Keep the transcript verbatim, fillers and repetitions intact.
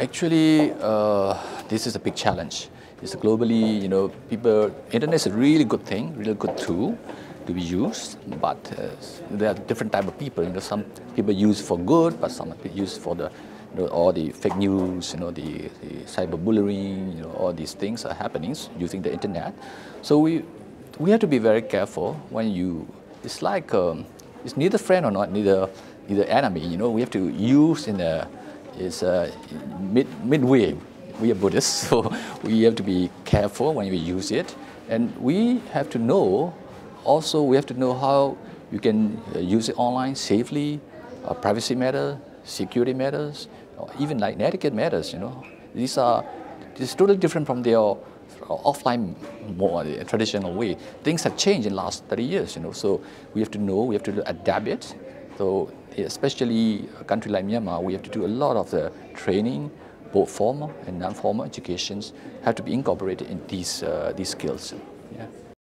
Actually, uh, this is a big challenge. It's globally, you know, people, internet is a really good thing, really good tool to be used, but uh, there are different type of people. You know, some people use for good, but some people use for the, you know, all the fake news, you know, the, the cyberbullying, you know, all these things are happening using the internet. So we, we have to be very careful when you, it's like, um, it's neither friend or not, neither, neither enemy, you know, we have to use in a, it's a mid, midway. We are Buddhists, so we have to be careful when we use it. And we have to know, also we have to know how you can use it online safely, uh, privacy matters, security matters, or even like etiquette matters, you know. These are, this is totally different from their offline, more traditional way. Things have changed in the last thirty years, you know, so we have to know, we have to adapt it. So especially a country like Myanmar, we have to do a lot of the training, both formal and non-formal educations have to be incorporated in these, uh, these skills. Yeah.